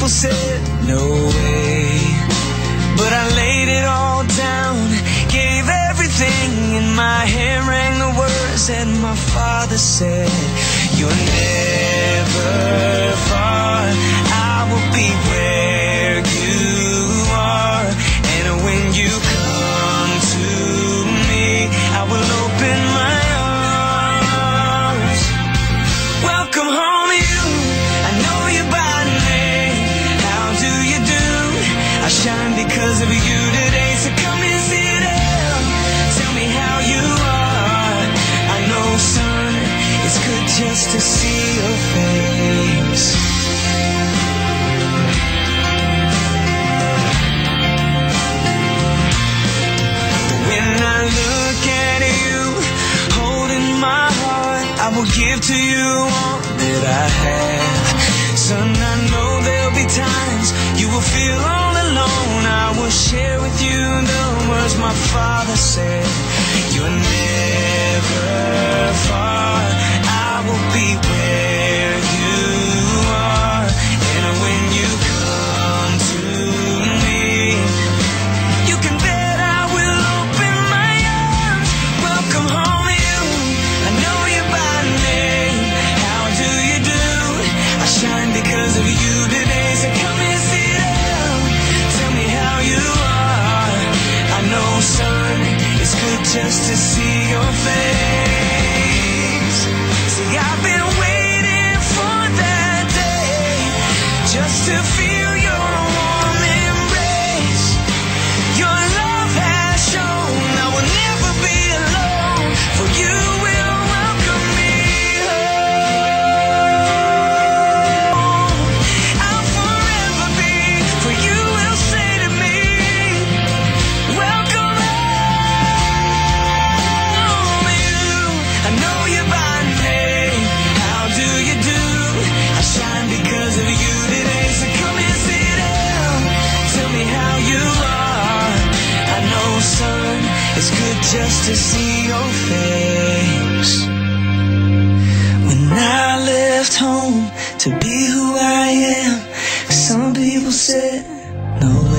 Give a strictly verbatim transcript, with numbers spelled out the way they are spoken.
people said no way, but I laid it all down, gave everything, and my hand rang the words that my father said. You're never far, I will be where you are, and when you come to me, I will open my arms. Welcome home you, I know you by name. How do you do? I shine because of you today, so come and sit down. Tell me how you are. I know, son, it's good just to see your face. When I look at you, holding my heart, I will give to you all that I have. Son, I know there'll be times you will feel all alone. I will share with you the words my father said. You're never far, I will be where you are, and when you come to me, you can bet I will open my arms. Welcome home you, I know you by name. How do you do? I shine because of you today, so come and sit down. Tell me how you are. I know, son, it's good just to see your face. See, I've been waiting for that day, just to feel your warm embrace. Your love has shown I will never be alone, for you will welcome me home. I'll forever be, for you will say to me, welcome home you. I know you by name. How do you do? I shine because of you today, so come and sit down. Tell me how you are. I know, son, it's good just to see your face. When I left home to be who I am, some people said no